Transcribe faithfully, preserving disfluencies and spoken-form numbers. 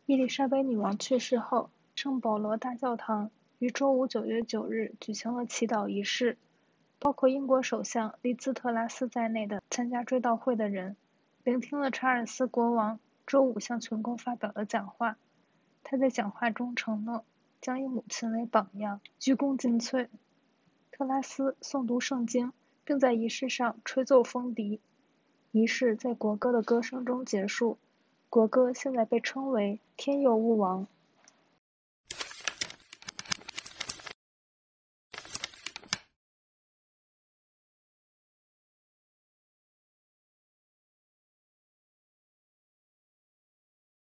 伊丽莎白女王去世后，圣保罗大教堂于周五九月九日举行了祈祷仪式，包括英国首相利兹特拉斯在内的参加追悼会的人，聆听了查尔斯国王周五向全国发表的讲话。他在讲话中承诺将以母亲为榜样，鞠躬尽瘁。特拉斯诵读圣经，并在仪式上吹奏风笛。仪式在国歌的歌声中结束。国歌现在被称为《天佑吾王》。